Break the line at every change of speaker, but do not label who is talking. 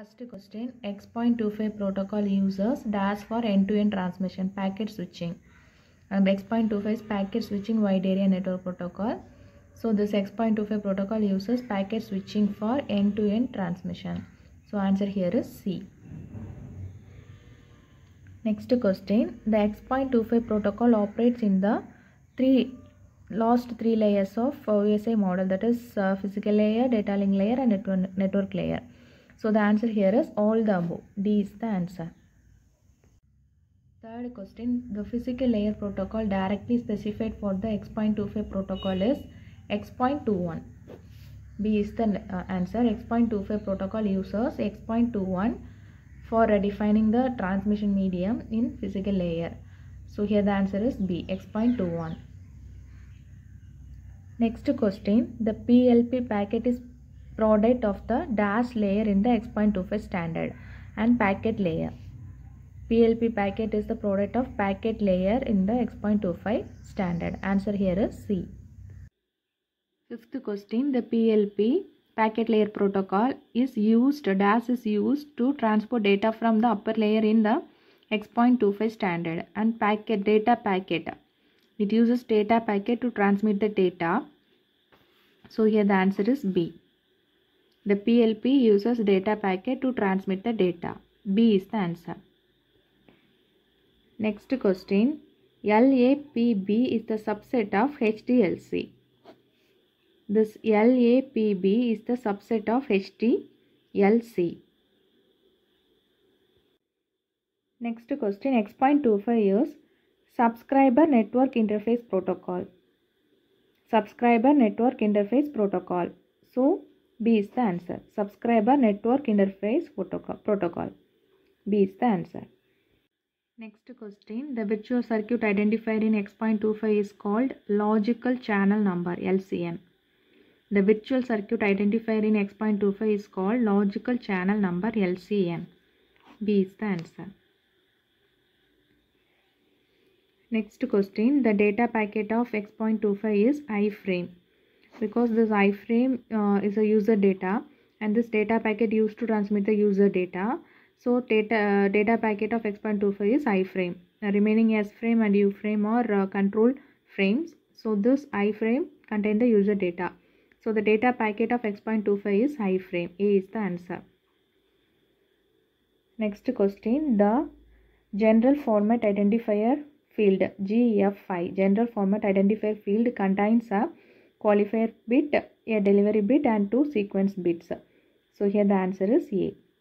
First question, X.25 protocol uses DAS for end-to-end transmission, packet switching. And X.25 is packet switching wide area network protocol. So this X.25 protocol uses packet switching for end-to-end transmission. So answer here is C. Next question, the X.25 protocol operates in the last three layers of OSI model, that is physical layer, data link layer and network layer. So the answer here is all the above. D is the answer. Third question, the physical layer protocol directly specified for the X.25 protocol is X.21. B is the answer. X.25 protocol uses X.21 for defining the transmission medium in physical layer. So here the answer is B, X.21. Next question, the PLP packet is product of the DAS layer in the X.25 standard and packet layer. PLP packet is the product of packet layer in the X.25 standard. Answer here is C. Fifth question, the PLP packet layer protocol is used, DAS is used to transport data from the upper layer in the X.25 standard and data packet. It uses data packet to transmit the data. So here the answer is B. The PLP uses data packet to transmit the data. B is the answer. Next question, LAPB is the subset of HDLC. This LAPB is the subset of HDLC. Next question, X.25 is Subscriber Network Interface Protocol. Subscriber Network Interface Protocol. So B is the answer. Subscriber Network Interface Protocol. B is the answer. Next question, the virtual circuit identifier in X.25 is called Logical Channel Number, LCN. The virtual circuit identifier in X.25 is called Logical Channel Number, LCN. B is the answer. Next question, the data packet of X.25 is iframe. Because this iframe is a user data and this data packet used to transmit the user data. So data packet of X.25 is iframe. Remaining S frame and U frame are control frames. So this iframe contains the user data. So the data packet of X.25 is iframe. A is the answer. Next question, the general format identifier field GFI, general format identifier field contains a qualifier bit, a delivery bit and two sequence bits. So here the answer is A.